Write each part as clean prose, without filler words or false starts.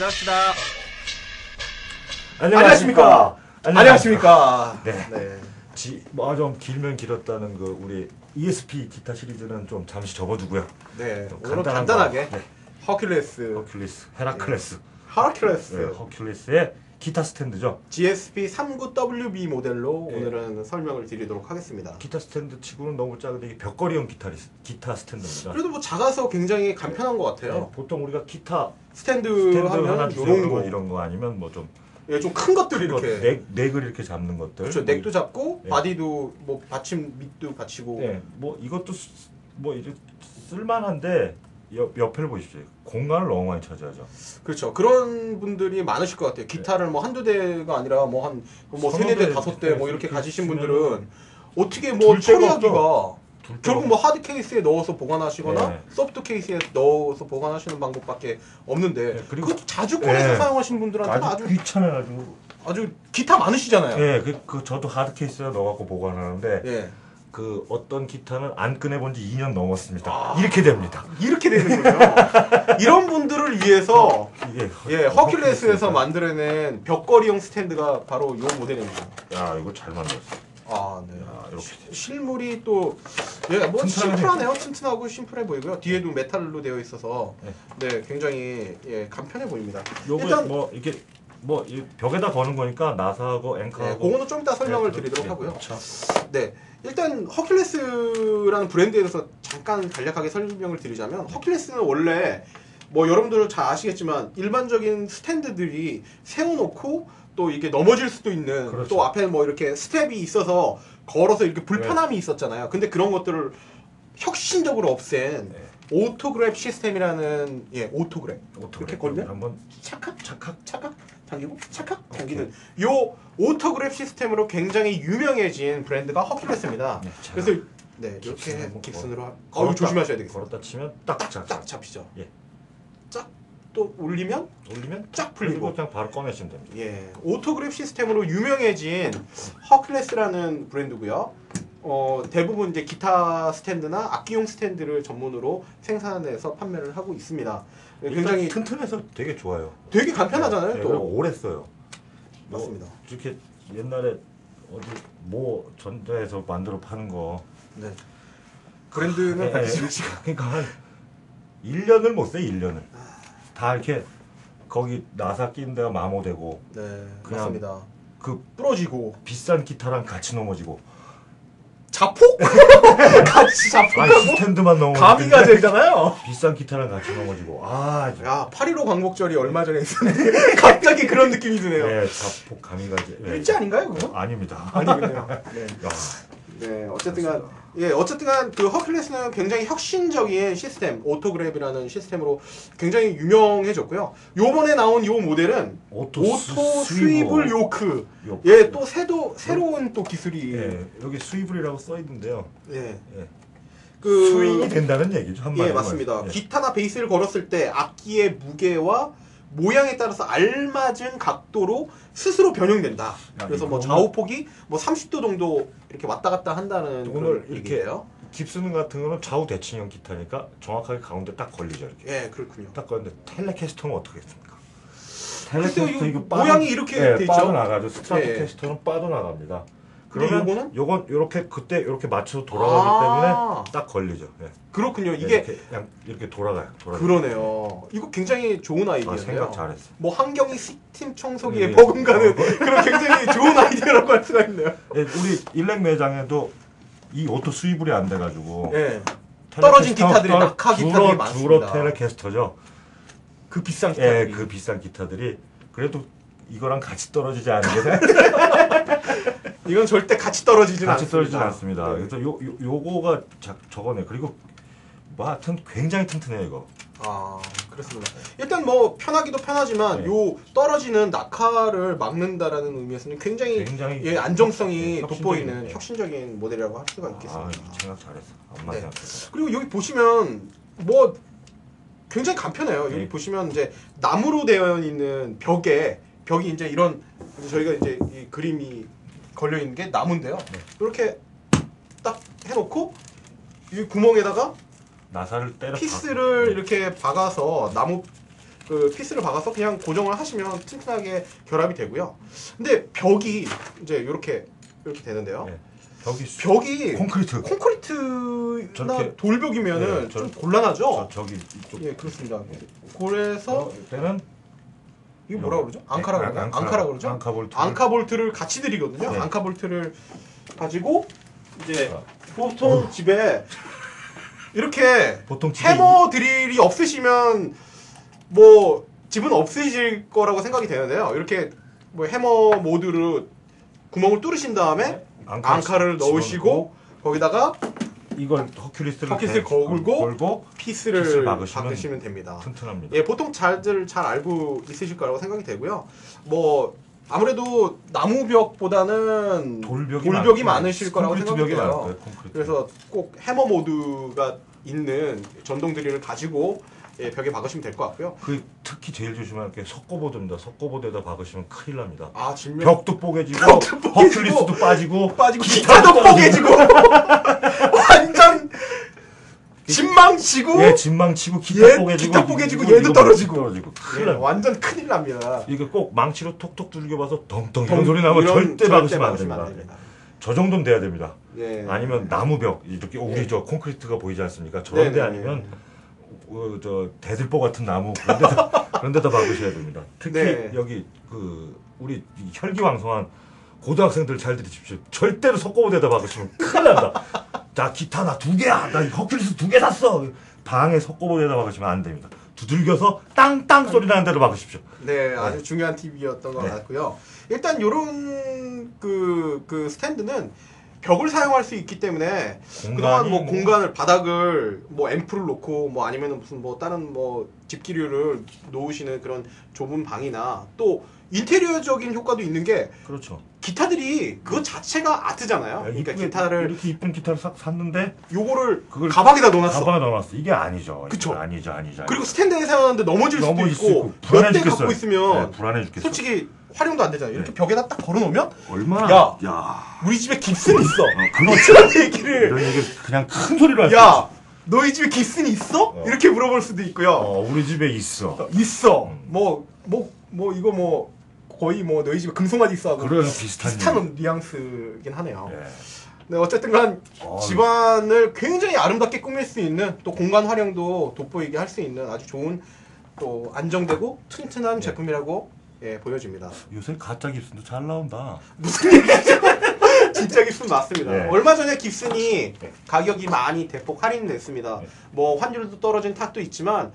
시작합시다. 안녕하십니까. 안녕하십니까. 네. 네. 좀 길면 길었다는 그 우리 ESP 기타 시리즈는 좀 잠시 접어두고요. 네. 좀 오늘은 간단하게 네. 허큘레스, 헤라클레스. 허큘레스, 네, 허큘레스의 기타 스탠드죠. GSP 39WB 모델로 네. 오늘은 설명을 드리도록 하겠습니다. 기타 스탠드 치고는 너무 작은데 이게 벽걸이형 기타 스탠드입니다. 그래도 뭐 작아서 굉장히 간편한 것 같아요. 네, 보통 우리가 기타 스탠드 하나 하면 주세요 이런 거, 이런 거 아니면 뭐 좀 예, 좀 큰 것들 이렇게. 넥을 이렇게 잡는 것들. 그렇죠. 넥도 잡고 네. 바디도 뭐 받침 밑도 받치고. 네, 뭐 이것도 뭐 이제 쓸만한데 옆을 보십시오. 공간을 너무 많이 차지하죠. 그렇죠. 그런 분들이 많으실 것 같아요. 기타를 뭐 한두 대가 아니라 뭐 한 뭐 서너 세네 대, 대, 다섯 대 뭐 이렇게 이렇게 가지신 있으면은 분들은 어떻게 뭐 둘 데가 처리하기가 둘 데가 결국 뭐 하드 케이스에 넣어서 보관하시거나 네. 소프트 케이스에 넣어서 보관하시는 방법밖에 없는데 네, 그리고- 그것도 자주 꺼내서 네. 사용하시는 분들한테는 아주 귀찮아가지고. 아주 기타 많으시잖아요. 예, 저도 하드 케이스에 넣어갖고 보관하는데 예. 그 어떤 기타는 안 꺼내본 지 2년 넘었습니다. 이렇게 됩니다. 이렇게 되는군요. 이런 분들을 위해서 이게 예, 허큘레스에서 만들어낸 벽걸이용 스탠드가 바로 이 모델입니다. 야, 이거 잘 만들었어. 아, 네. 야, 이렇게 실물이 또, 예, 뭐 튼튼하네. 심플하네요. 튼튼하고 심플해 보이고요. 뒤에도 메탈로 되어 있어서, 네. 네, 굉장히 예, 간편해 보입니다. 요거 일단, 뭐 이게 뭐 이 벽에다 거는 거니까 나사하고 네, 앵커하고 그거는 좀 이따 설명을 네, 드리도록 네, 하고요. 그렇죠. 네, 일단 허큘레스라는 브랜드에 대해서 잠깐 간략하게 설명을 드리자면, 허큘레스는 원래 뭐 여러분들은 잘 아시겠지만 일반적인 스탠드들이 세워놓고 또 이게 넘어질 수도 있는 그렇죠. 또 앞에 뭐 이렇게 스텝이 있어서 걸어서 이렇게 불편함이 있었잖아요. 근데 그런 것들을 혁신적으로 없앤 네. 오토그랩 시스템이라는 오토그랩 이렇게 걸면 한번 착각 당기고 착각 당기는 요 오토그랩 시스템으로 굉장히 유명해진 브랜드가 허큘레스입니다. 네, 그래서 네 이렇게 깁슨을 한번 깁슨으로 걸었다- 조심하셔야 되겠어요. 걸었다 치면 딱 딱 잡히죠. 예. 쫙 또 올리면 올리면 쫙 풀리고 풀리고. 그냥 바로 꺼내시면 됩니다. 예, 오토그랩 시스템으로 유명해진 허큘레스라는 브랜드고요. 대부분 이제 기타 스탠드나 악기용 스탠드를 전문으로 생산해서 판매를 하고 있습니다. 굉장히 튼튼해서 되게 좋아요. 되게 간편하잖아요. 네, 또 그리고 오래 써요. 맞습니다. 이렇게 옛날에 어디 뭐 전자에서 만들어 파는 거. 네. 브랜드는 그러니까 한 1년을 못 써요. 1년을. 다 이렇게 거기 나사 끼는 데가 마모되고 네, 그냥 맞습니다. 그 부러지고 비싼 기타랑 같이 넘어지고. 자폭? 같이 아니 자폭하고 스탠드만 넘어지고. 가미가 되잖아요. 비싼 기타랑 같이 넘어지고. 아, 야, 8.15 광복절이 얼마 전에 있었는데 갑자기 그런 느낌이 드네요. 네, 자폭 가미가 이제. 일지 아닌가요, 그거? 아닙니다. 아니군요. 네. 야, 네, 어쨌든간 그 허큘레스는 굉장히 혁신적인 시스템, 오토그랩이라는 시스템으로 굉장히 유명해졌고요. 요번에 나온 요 모델은 오토 스위블 요크. 요크. 예, 또 새로운 또 기술이. 예, 여기 스위블이라고 써 있는데요. 예. 예. 그 스윙이 된다는 얘기죠. 한마디로. 예, 맞습니다. 예. 기타나 베이스를 걸었을 때 악기의 무게와 모양에 따라서 알맞은 각도로 스스로 변형된다. 그래서 뭐 이거는- 좌우폭이 뭐 30도 정도 이렇게 왔다 갔다 한다는 오늘 그런 이렇게 얘기예요. 깁슨 같은 거는 좌우 대칭형 기타니까 정확하게 가운데 딱 걸리죠. 이렇게. 예, 그렇군요. 딱 걸리는데 텔레캐스터는 어떻게 했습니까? 글쎄요, 이거 모양이 이렇게 돼 있죠? 빠져나가죠. 스트라토캐스터는 빠져나갑니다. 근데 그러면 요거는? 요건 이렇게 그때 이렇게 맞춰서 돌아가기 때문에 딱 걸리죠. 예. 그렇군요. 네, 이게 이렇게 돌아가요. 그러네요. 이거 굉장히 좋은 아이디어인데요. 생각 잘했어. 뭐 한경이 스팀 청소기에 예. 버금가는 그런 굉장히 좋은 아이디어라고 할 수가 있네요. 예, 우리 일렉 매장에도 이 오토 스위블이 안 돼가지고 예. 떨어진 텔레캐스터 기타들이 낙하 기타들이 많습니다. 주로 텔레캐스터죠. 그 비싼 예, 기타들이. 그 비싼 기타들이 그래도 이거랑 같이 떨어지지 않은 게 이건 절대 같이 떨어지진 같이 않습니다. 떨어지진 않습니다. 네. 그래서 요거가 저거네. 그리고 뭐 하여튼 굉장히 튼튼해요 이거. 아, 그렇습니다. 일단 뭐 편하기도 편하지만 네. 요 떨어지는 낙하를 막는다라는 의미에서는 굉장히 굉장히 안정성이 혁신적인, 돋보이는 네. 혁신적인 모델이라고 할 수가 있겠습니다. 아, 이거 생각 잘했어. 엄마 네. 생각했어. 그리고 여기 보시면 뭐 굉장히 간편해요. 여기 네. 보시면 이제 나무로 되어 있는 벽이 이제 이런 저희가 이제 이 그림이 걸려 있는 게 나무인데요. 네. 이렇게 딱 해놓고 이 구멍에다가 나사를 때려 피스를 이렇게 박아서 나무 그 피스를 박아서 그냥 고정을 하시면 튼튼하게 결합이 되고요. 근데 벽이 이제 이렇게 되는데요. 네. 벽이 콘크리트나 돌벽이면은 네, 좀 곤란하죠. 저기 이쪽. 예, 그렇습니다. 그래서 때는 이게 뭐라 그러죠? 앙카라 그러나요? 앙카라 그러죠? 앙카볼트를 같이 드리거든요. 네. 앙카볼트를 가지고 이제 보통 집에 이렇게 보통 집에 해머 드릴이 없으시면 뭐 집은 없으실 거라고 생각이 되는데요. 이렇게 뭐 해머 모드로 구멍을 뚫으신 다음에 앙카를 넣으시고 거기다가 이걸 허큘리스를 걸고 피스를 박으시면 됩니다. 튼튼합니다. 예, 보통 잘 알고 있으실 거라고 생각이 되고요. 뭐 아무래도 나무벽보다는 돌벽이 많으실 거라고 생각해요. 그래서 꼭 해머 모드가 있는 전동 드릴을 가지고 예, 벽에 박으시면 될 것 같고요. 특히 제일 조심할 게 석고보드입니다. 석고보드에다 박으시면 큰일 납니다. 아, 진짜 벽도 뽀개지고 허큘리스도 빠지고 기타도 뽀개지고 완전 진망치고 예, 진망치고 기타 뽀개지고 얘도 떨어지고 큰일 예, 납니다. 완전 큰일 납니다. 이거 꼭 망치로 톡톡 두들겨봐서 덩덩 이런 소리 나면 절대 박으시면 안 됩니다. 저 정도는 돼야 됩니다. 예. 아니면 나무벽 이렇게 우리 저 콘크리트가 보이지 않습니까? 저런 데 아니면 저 대들보 같은 나무 그런 데다 박으셔야 됩니다. 특히 여기 우리 혈기왕성한 고등학생들 잘 들으십시오. 절대로 석고보드에다 박으시면 큰일 납니다. 자, 기타 나 2개야. 나 허큘리스 2개 샀어. 방에 석고보드에다 박으시면 안 됩니다. 두들겨서 땅땅 소리 나는 데로 박으십시오. 네, 아주 중요한 팁이었던 것 같고요. 일단 요런 그 스탠드는 벽을 사용할 수 있기 때문에 그동안 뭐 공간을 바닥을 뭐 앰프를 놓고 뭐 아니면은 무슨 뭐 다른 뭐 집기류를 놓으시는 그런 좁은 방이나 또 인테리어적인 효과도 있는 게 그렇죠. 기타들이 그것 자체가 아트잖아요. 그러니까 기타를 이렇게 이쁜 기타를 샀는데 요거를 가방에다 넣어놨어. 가방에 넣어놨어. 이게 아니죠. 그쵸. 아니죠. 그리고 스탠드에 세웠는데 넘어질 수도 있고 몇 대 갖고 있으면 불안해 죽겠어. 솔직히 활용도 안 되잖아요. 이렇게 벽에다 딱 걸어놓으면 얼마나 우리 집에 깁슨 있어. 그렇죠. 이런 얘기를 그냥 큰 소리로 할 수 있어. 너희 집에 깁슨 있어? 이렇게 물어볼 수도 있고요. 우리 집에 있어. 있어. 이거 뭐 거의 뭐 너희 집에 금송아지 있어 하고 그런 비슷한 뉘앙스긴 하네요. 네, 어쨌든간 집안을 굉장히 아름답게 꾸밀 수 있는 또 공간 활용도 돋보이게 할 수 있는 아주 좋은 또 안정되고 튼튼한 제품이라고 보여집니다. 요새 가짜 깁슨도 잘 나온다. 무슨 얘기죠? 진짜 깁슨 맞습니다. 얼마 전에 깁슨이 가격이 많이 대폭 할인됐습니다. 뭐 환율도 떨어진 탓도 있지만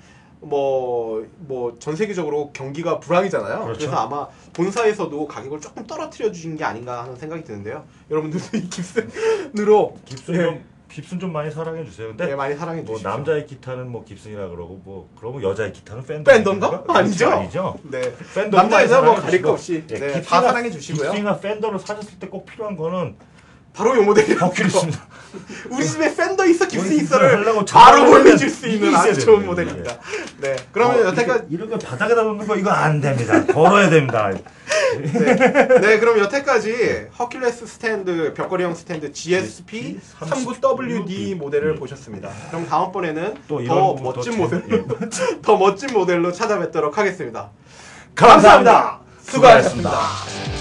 전 세계적으로 경기가 불황이잖아요. 그렇죠. 그래서 아마 본사에서도 가격을 조금 떨어뜨려 주신 게 아닌가 하는 생각이 드는데요. 여러분들도 이 깁슨으로 깁슨 좀 많이 사랑해 주세요. 근데 많이 사랑해 주시죠. 남자의 기타는 뭐 깁슨이라 그러고 그러면 여자의 기타는 팬더인가? 아니죠. 네. 남자 여자 뭐 가릴 거 없이 다 사랑해 주시고요. 깁슨이나 팬더를 사셨을 때 꼭 필요한 거는 바로 요 모델이에요. 허큘리스입니다. 우리 집에 팬더 있어, 깁슨 있어를 바로 보여줄 수 있는 아주 좋은 모델입니다. 네. 그러면 여태까지 이런 거 바닥에다 놓는 거 이거 안 됩니다. 걸어야 됩니다. 네, 그럼 여태까지 허큘레스 스탠드, 벽걸이형 스탠드 GSP 39WD 모델을 보셨습니다. 그럼 다음번에는 더 멋진 모델로 찾아뵙도록 하겠습니다. 감사합니다. 수고하셨습니다.